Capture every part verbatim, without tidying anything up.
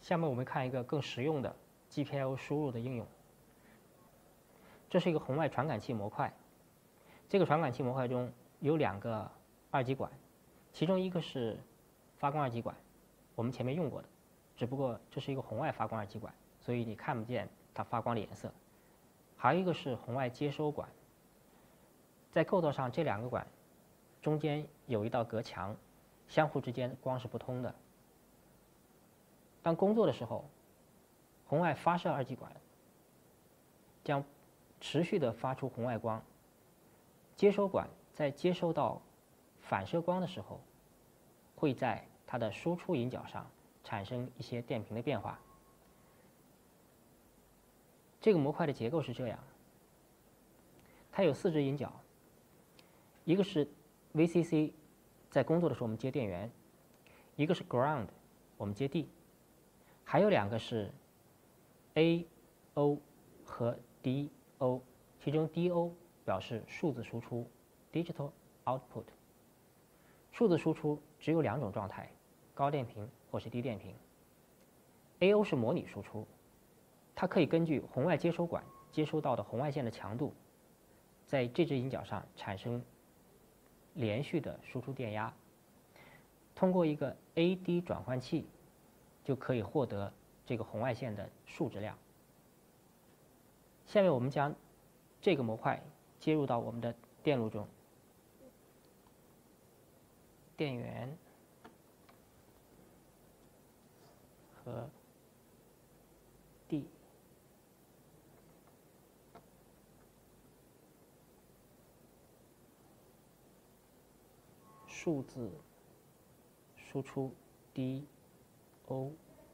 下面我们看一个更实用的 G P I O 输入的应用。这是一个红外传感器模块，这个传感器模块中有两个二极管，其中一个是发光二极管，我们前面用过的，只不过这是一个红外发光二极管，所以你看不见它发光的颜色。还有一个是红外接收管，在构造上这两个管中间有一道隔墙，相互之间光是不通的。当工作的时候，红外发射二极管将持续地发出红外光，接收管在接收到反射光的时候，会在它的输出引脚上产生一些电平的变化。这个模块的结构是这样，它有四只引脚，一个是 V C C， 在工作的时候我们接电源，一个是 ground， 我们接地，还有两个是 A O 和 D O， 其中 D O 表示数字输出 digital output。 数字输出只有两种状态，高电平或是低电平。 A O 是模拟输出，它可以根据红外接收管接收到的红外线的强度，在这只引脚上产生连续的输出电压，通过一个 A D 转换器就可以获得这个红外线的数值量。下面我们将这个模块接入到我们的电路中，电源和地。数字输出 D O。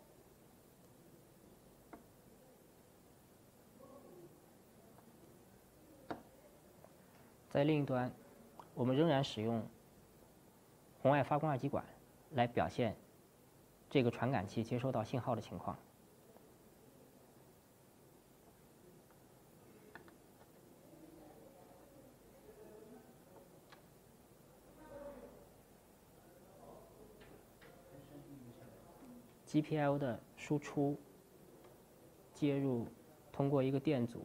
在另一端，我们仍然使用红外发光二极管来表现这个传感器接收到信号的情况。G P I O 的输出接入，通过一个电阻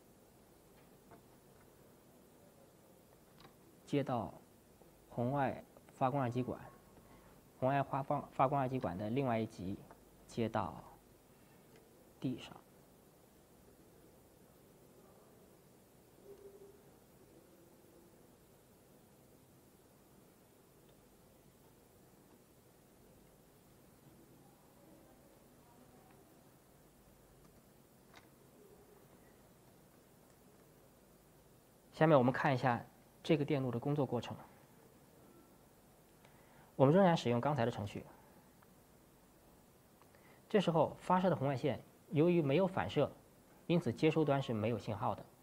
接到红外发光二极管，红外发光发光二极管的另外一极接到地上。下面我们看一下这个电路的工作过程。我们仍然使用刚才的程序。这时候发射的红外线由于没有反射，因此接收端是没有信号的。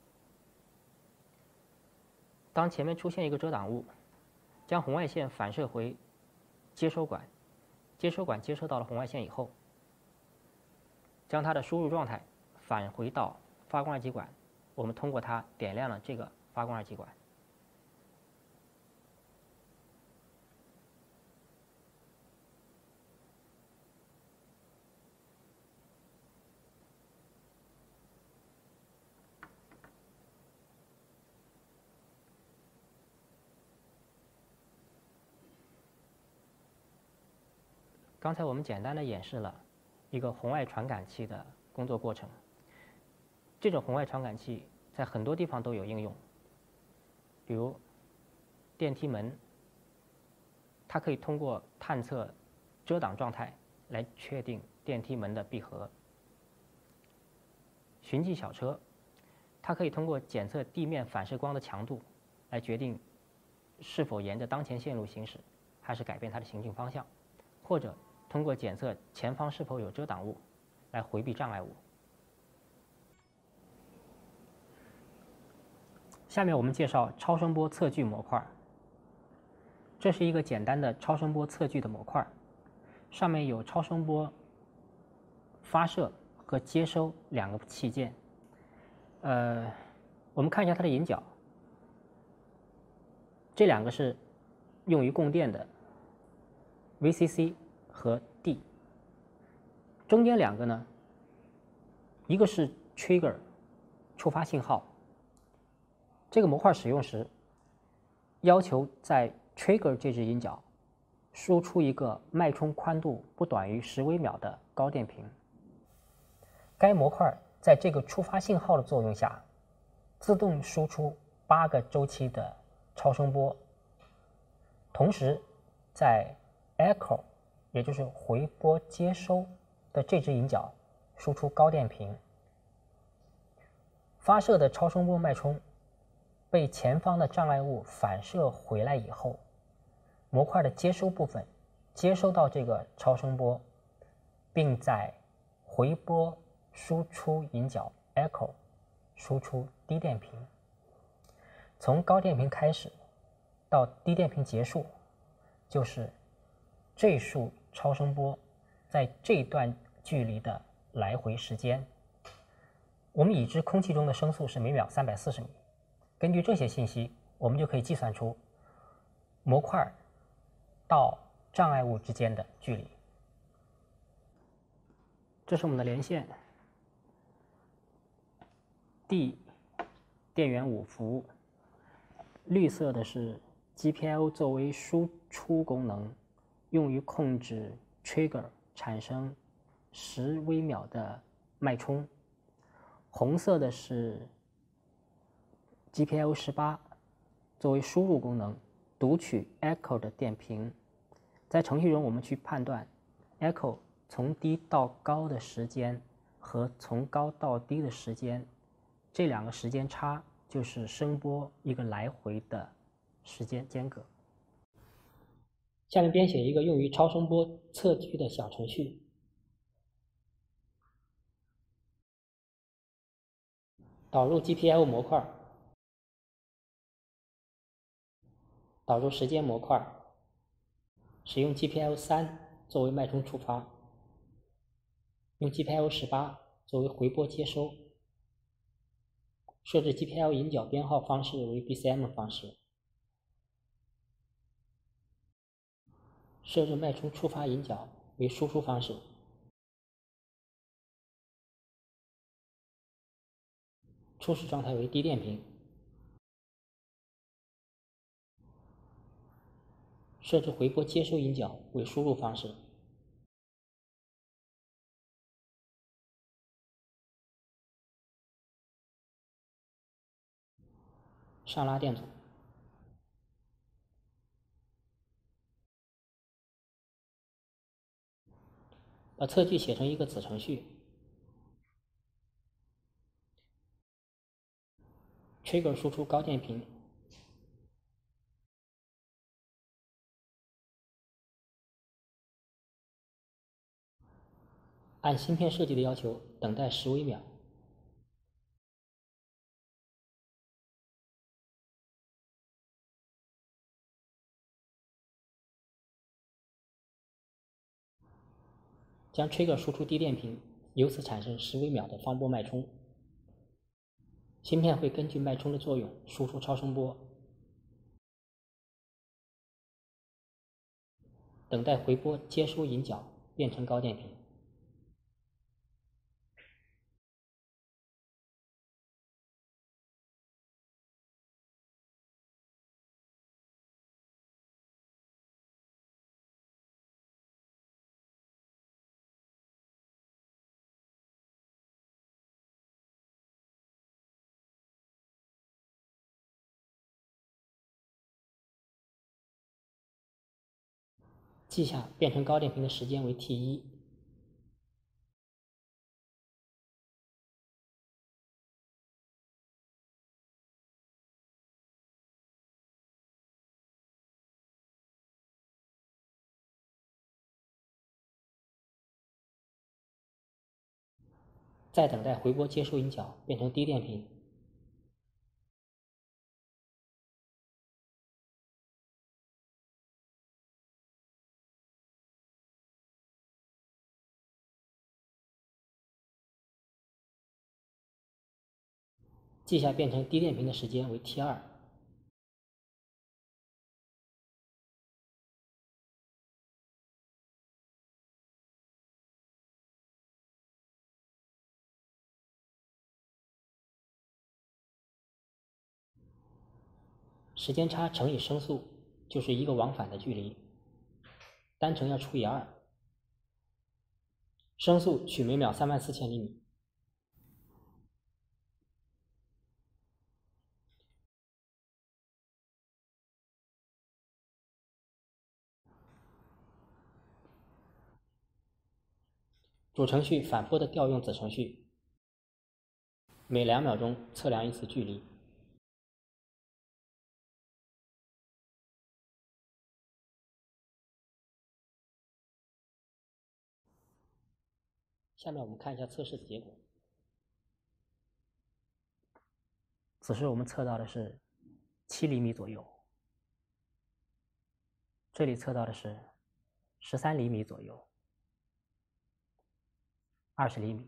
当前面出现一个遮挡物，将红外线反射回接收管，接收管接收到了红外线以后，将它的输入状态返回到发光二极管，我们通过它点亮了这个发光二极管。刚才我们简单的演示了一个红外传感器的工作过程。这种红外传感器在很多地方都有应用，比如电梯门，它可以通过探测遮挡状态来确定电梯门的闭合；循迹小车，它可以通过检测地面反射光的强度来决定是否沿着当前线路行驶，还是改变它的行进方向，或者通过检测前方是否有遮挡物来回避障碍物。下面我们介绍超声波测距模块。这是一个简单的超声波测距的模块，上面有超声波发射和接收两个器件。呃，我们看一下它的引脚，这两个是用于供电的 V C C 和 D。 中间两个呢，一个是 trigger 触发信号，这个模块使用时要求在 trigger 这只引脚输出一个脉冲宽度不短于十微秒的高电平。该模块在这个触发信号的作用下，自动输出八个周期的超声波，同时在 echo 也就是回波接收的这只引脚输出高电平。发射的超声波脉冲被前方的障碍物反射回来以后，模块的接收部分接收到这个超声波，并在回波输出引脚 echo 输出低电平。从高电平开始到低电平结束，就是这束超声波在这段距离的来回时间。我们已知空气中的声速是每秒三百四十米，根据这些信息，我们就可以计算出模块到障碍物之间的距离。这是我们的连线 D 电源五伏，绿色的是 G P I O 作为输出功能，用于控制 trigger 产生十微秒的脉冲。红色的是 G P I O 十八，作为输入功能，读取 echo 的电平。在程序中，我们去判断 echo 从低到高的时间和从高到低的时间，这两个时间差就是声波一个来回的时间间隔。下面编写一个用于超声波测距的小程序。导入 G P I O 模块，导入时间模块，使用 G P I O 三作为脉冲触发，用 G P I O 十八作为回波接收，设置 G P I O 引脚编号方式为 B C M 方式，设置脉冲触发引脚为输出方式，初始状态为低电平，设置回波接收引脚为输入方式，上拉电阻，把测距写成一个子程序。trigger 输出高电平，按芯片设计的要求等待十微秒，将 trigger 输出低电平，由此产生十微秒的方波脉冲。芯片会根据脉冲的作用输出超声波，等待回波接收引脚变成高电平。记下变成高电平的时间为 T 一。再等待回波接收引脚变成低电平。记下变成低电平的时间为 T 二。 时间差乘以声速就是一个往返的距离，单程要除以二，声速取每秒三万四千厘米。主程序反复的调用子程序，每两秒钟测量一次距离。下面我们看一下测试的结果。此时我们测到的是七厘米左右，这里测到的是十三厘米左右，二十厘米。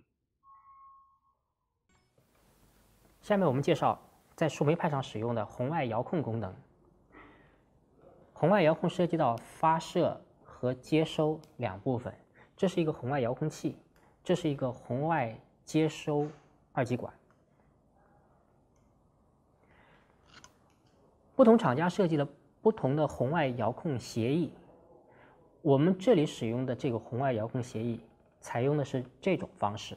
下面我们介绍在树莓派上使用的红外遥控功能。红外遥控涉及到发射和接收两部分，这是一个红外遥控器，这是一个红外接收二极管。不同厂家设计了不同的红外遥控协议，我们这里使用的这个红外遥控协议采用的是这种方式。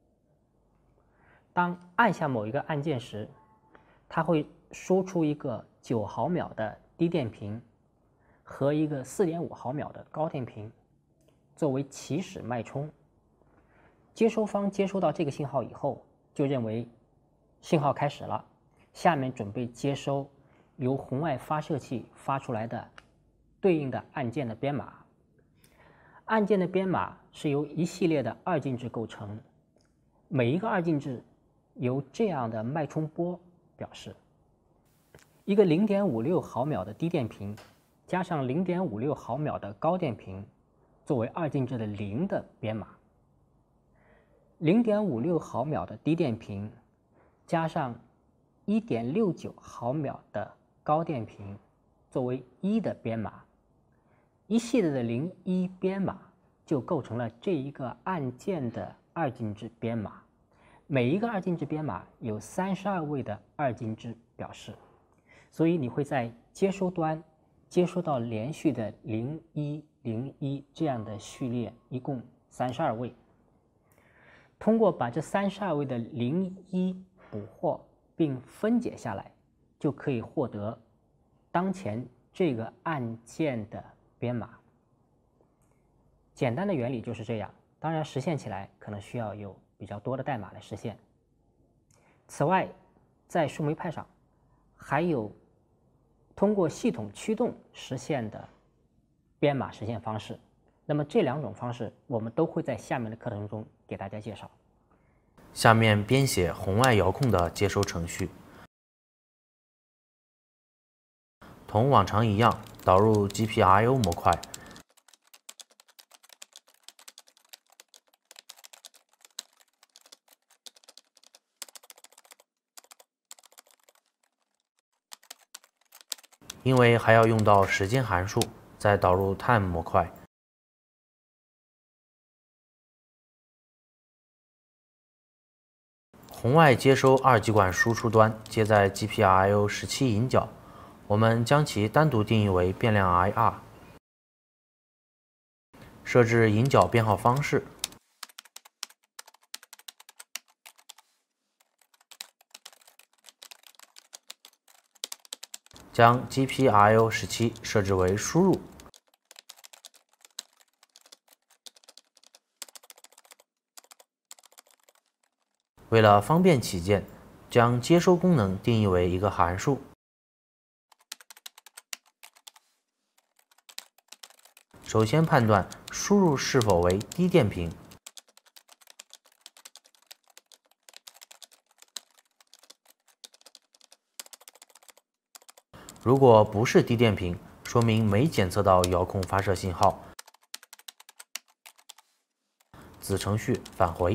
当按下某一个按键时，它会输出一个九毫秒的低电频和一个四点五毫秒的高电频作为起始脉冲。接收方接收到这个信号以后，就认为信号开始了，下面准备接收由红外发射器发出来的对应的按键的编码。按键的编码是由一系列的二进制构成，每一个二进制由这样的脉冲波表示。一个零点五六毫秒的低电频加上零点五六毫秒的高电频作为二进制的零的编码，零点五六毫秒的低电频加上一点六九毫秒的高电频作为一的编码，一系列的零一编码就构成了这一个按键的二进制编码。每一个二进制编码有三十二位的二进制表示，所以你会在接收端接收到连续的零一零一这样的序列，一共三十二位。通过把这三十二位的零一捕获并分解下来，就可以获得当前这个按键的编码。简单的原理就是这样，当然实现起来可能需要有比较多的代码来实现。此外，在树莓派上还有通过系统驱动实现的编码实现方式。那么这两种方式我们都会在下面的课程中给大家介绍。 下面编写红外遥控的接收程序。同往常一样，导入 G P I O 模块。因为还要用到时间函数，再导入 time 模块。红外接收二极管输出端接在 G P I O 十七引脚，我们将其单独定义为变量 I R， 设置引脚编号方式。将 G P I O 十七设置为输入，为了方便起见，将接收功能定义为一个函数。首先判断输入是否为低电频。如果不是低电频，说明没检测到遥控发射信号。子程序返回。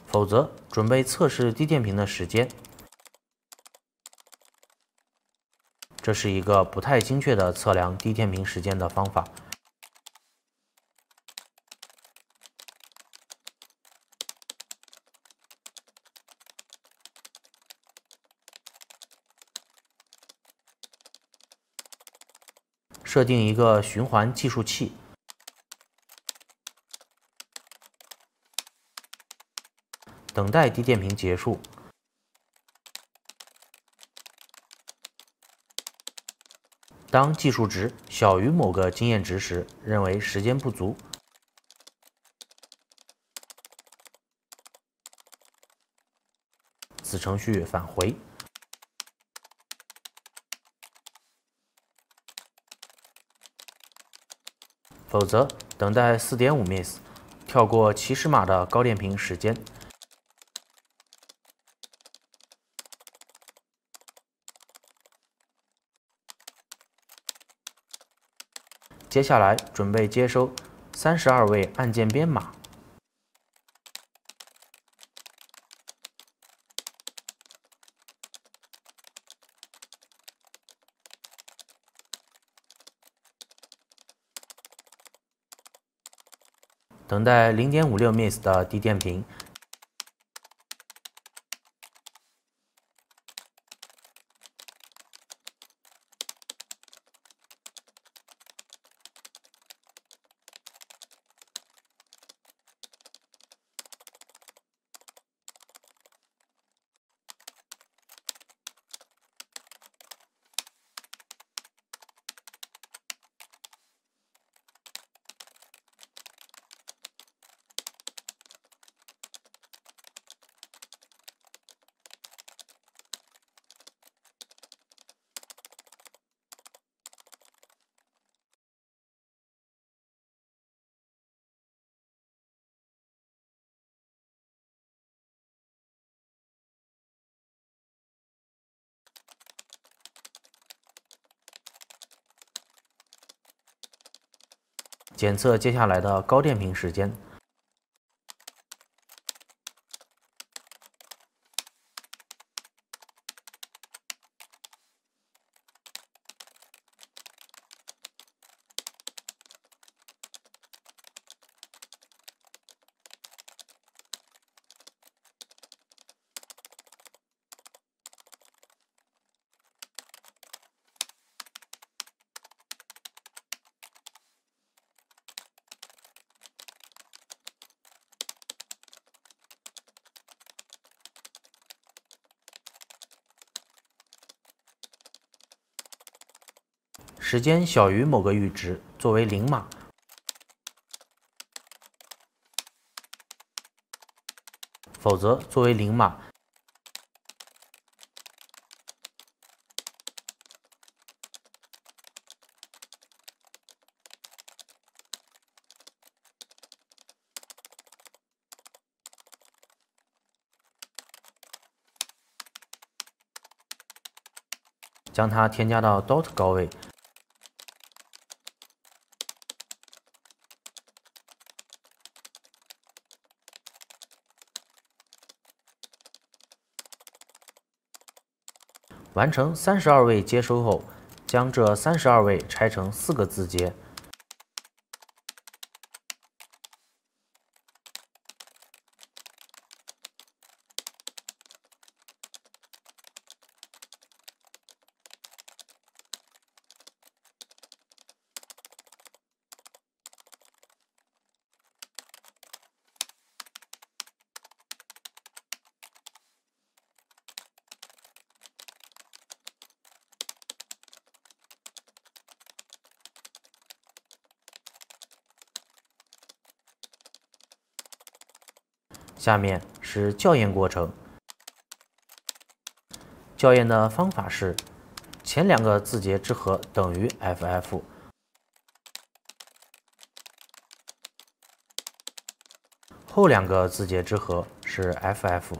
否则准备测试低电平的时间。这是一个不太精确的测量低电平时间的方法。设定一个循环计数器，等待低电平结束。当计数值小于某个经验值时，认为时间不足。子程序返回。否则，等待 四点五 ms， 跳过起始码的高电平时间。接下来准备接收三十二位按键编码。等待 零点五六 ms 的低电平。检测接下来的高电平时间。时间小于某个阈值，作为零码。否则，作为零码。将它添加到 dot 高位。完成三十二位接收后，将这三十二位拆成四个字节。下面是校验过程。校验的方法是：前两个字节之和等于 F F， 后两个字节之和是 F F。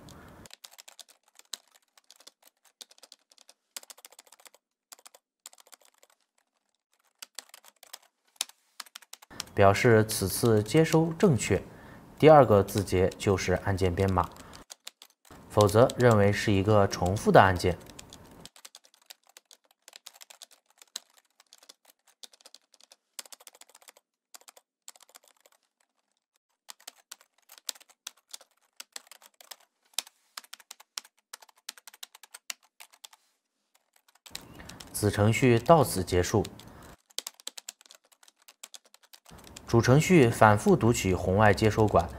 表示此次接收正确。第二个字节就是按键编码。 否则认为是一个重复的按键。子程序到此结束。主程序反复读取红外接收管，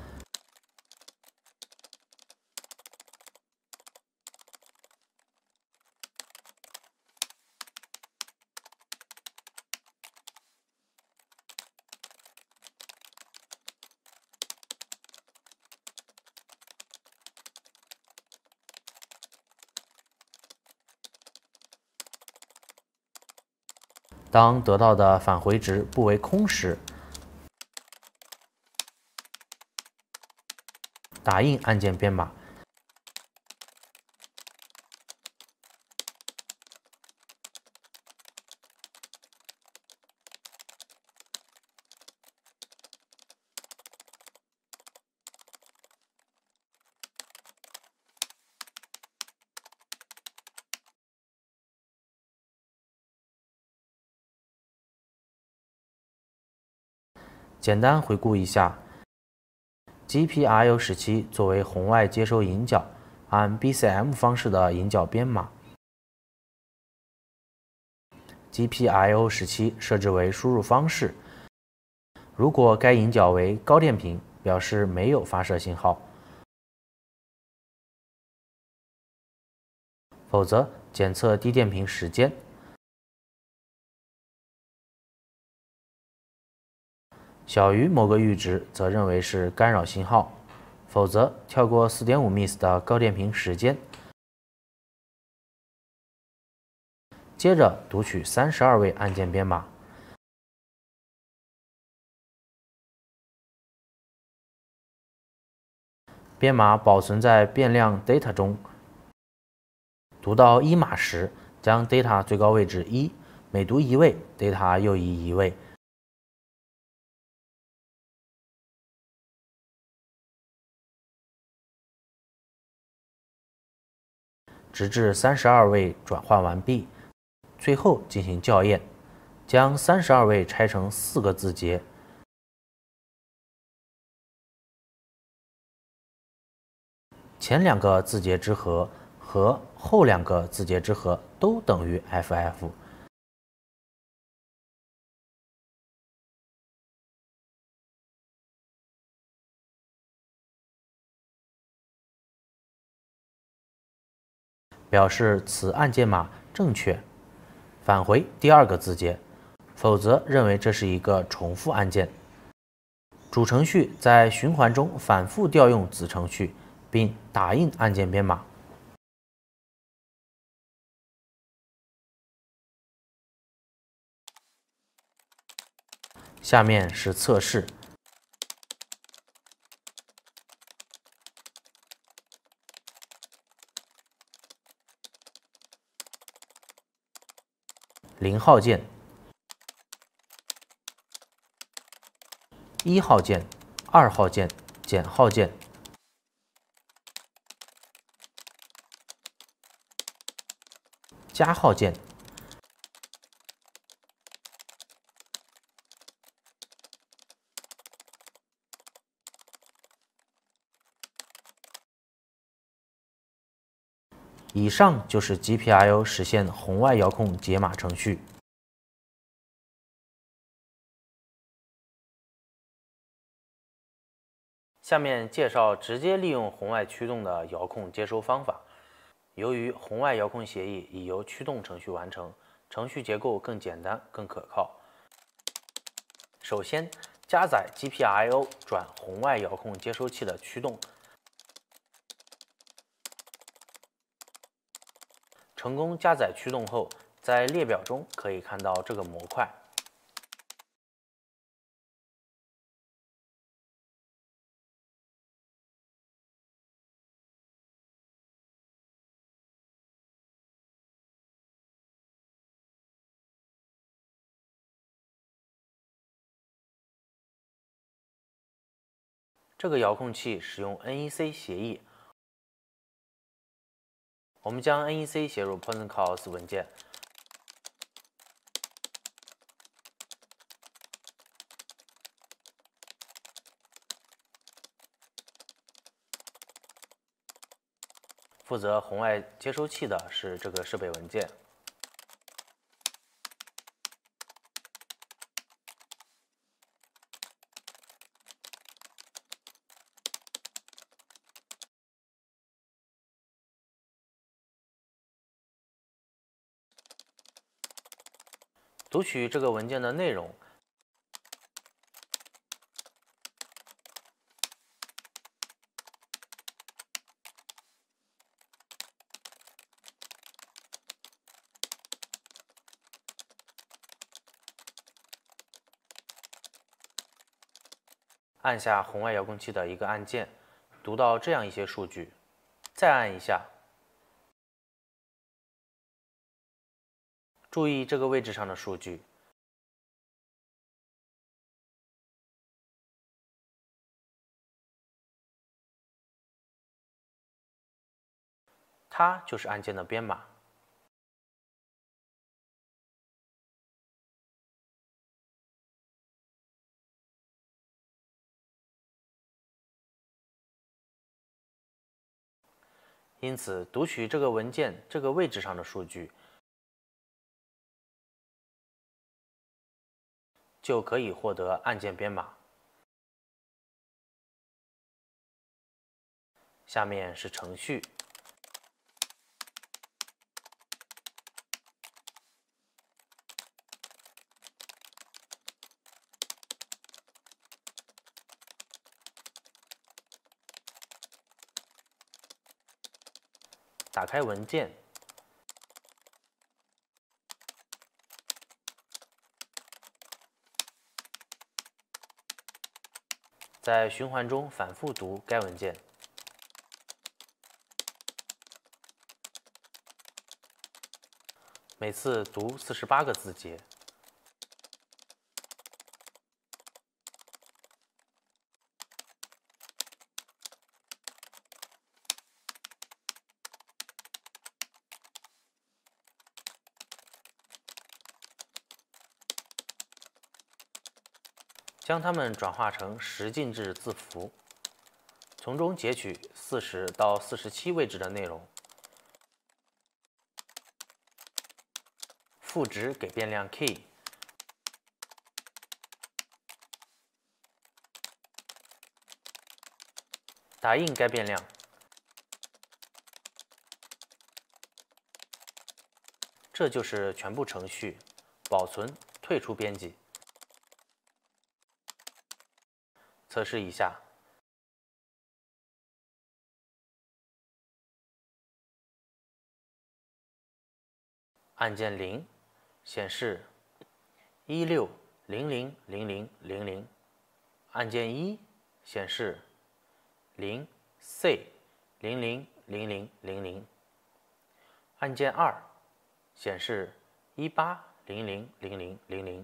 当得到的返回值不为空时，打印按键编码。简单回顾一下 ，G P R U 十七作为红外接收引脚，按 B C M 方式的引脚编码 ，G P R U 十七设置为输入方式。如果该引脚为高电频，表示没有发射信号，否则检测低电频时间。小于某个阈值，则认为是干扰信号，否则跳过 四点五 ms 的高电频时间。接着读取三十二位按键编码，编码保存在变量 data 中。读到一码时，将 data 最高位置一，每读一位 ，data 又移一位。直至三十二位转换完毕，最后进行校验，将三十二位拆成四个字节，前两个字节之和和后两个字节之和都等于 F F。表示此按键码正确，返回第二个字节，否则认为这是一个重复按键。主程序在循环中反复调用子程序，并打印按键编码。下面是测试。零号键、一号键、二号键、减号键、加号键、以上就是 G P I O 实现红外遥控解码程序。下面介绍直接利用红外驱动的遥控接收方法。由于红外遥控协议已由驱动程序完成，程序结构更简单、更可靠。首先，加载 G P I O 转红外遥控接收器的驱动。成功加载驱动后，在列表中可以看到这个模块。这个遥控器使用 N E C 协议。 我们将 N E C 写入 PointCalls 文件，负责红外接收器的是这个设备文件。读取这个文件的内容，按下红外遥控器的一个按键，读到这样一些数据，再按一下。注意这个位置上的数据，它就是按键的编码。因此，读取这个文件这个位置上的数据，就可以获得按键编码。下面是程序，打开文件，在循环中反复读该文件。每次读四十八个字节。将它们转化成十进制字符，从中截取四十到四十七位置的内容，赋值给变量 key， 打印该变量，这就是全部程序，保存，退出编辑。测试一下，按键零显示一六零零零零零零，按键一显示零 C 零零零零零零，按键二显示一八零零零零零零。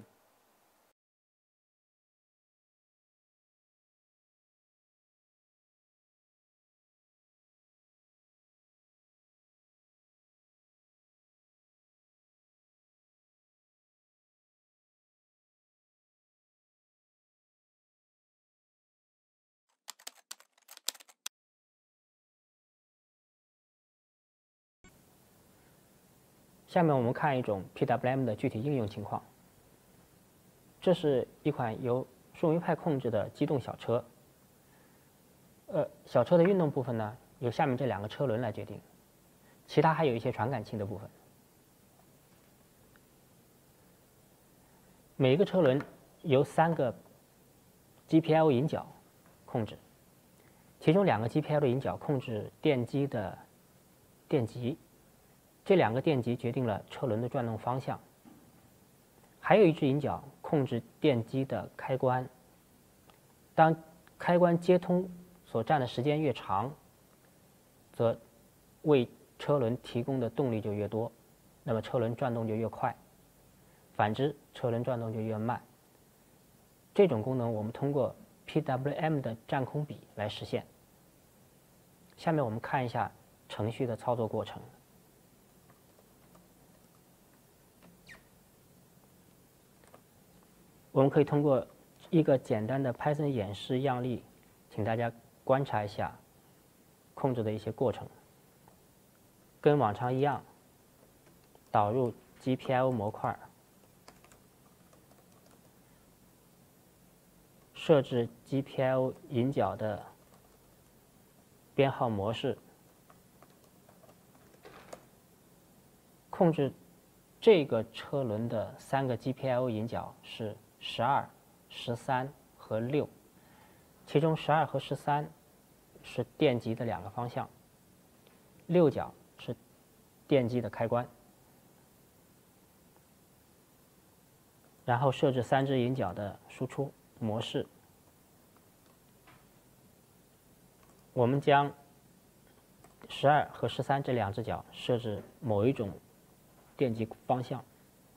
下面我们看一种 P W M 的具体应用情况。这是一款由顺微派控制的机动小车。呃，小车的运动部分呢，由下面这两个车轮来决定，其他还有一些传感器的部分。每一个车轮由三个 G P L 引脚控制，其中两个 G P L 引脚控制电机的电极。这两个电极决定了车轮的转动方向，还有一只引脚控制电机的开关。当开关接通所占的时间越长，则为车轮提供的动力就越多，那么车轮转动就越快；反之，车轮转动就越慢。这种功能我们通过 P W M 的占空比来实现。下面我们看一下程序的操作过程。 我们可以通过一个简单的 Python 演示样例，请大家观察一下控制的一些过程。跟往常一样，导入 G P I O 模块，设置 G P I O 引脚的编号模式，控制这个车轮的三个 G P I O 引脚是十二、十三和六，其中十二和十三是电极的两个方向，六角是电机的开关。然后设置三只引脚的输出模式，我们将十二和十三这两只脚设置某一种电极方向。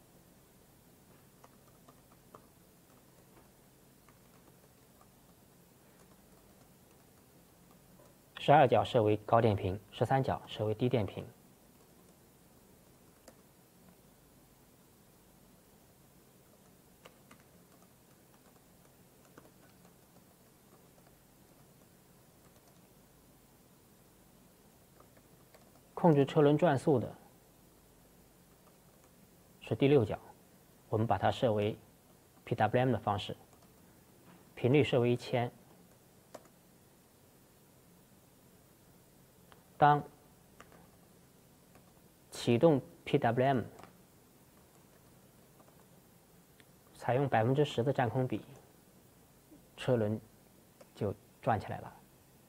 十二角设为高电平，十三角设为低电平。控制车轮转速的是第六角，我们把它设为 P W M 的方式，频率设为一千。当启动 P W M， 采用百分之十的占空比，车轮就转起来了。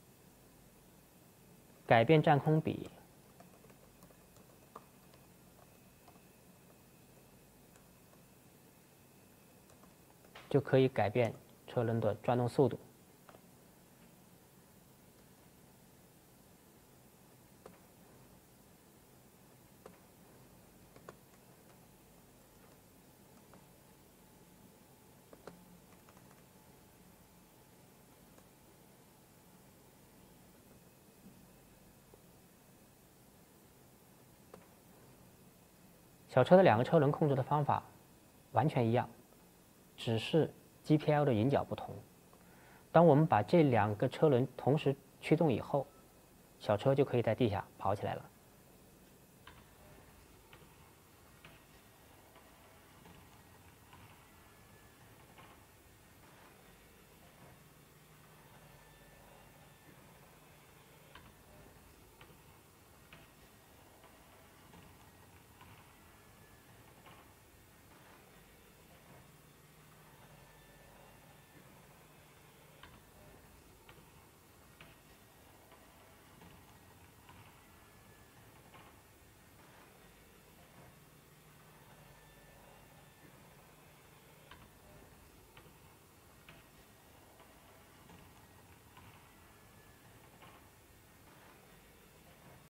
改变占空比，就可以改变车轮的转动速度。小车的两个车轮控制的方法完全一样，只是 G P I O 的引脚不同。当我们把这两个车轮同时驱动以后，小车就可以在地下跑起来了。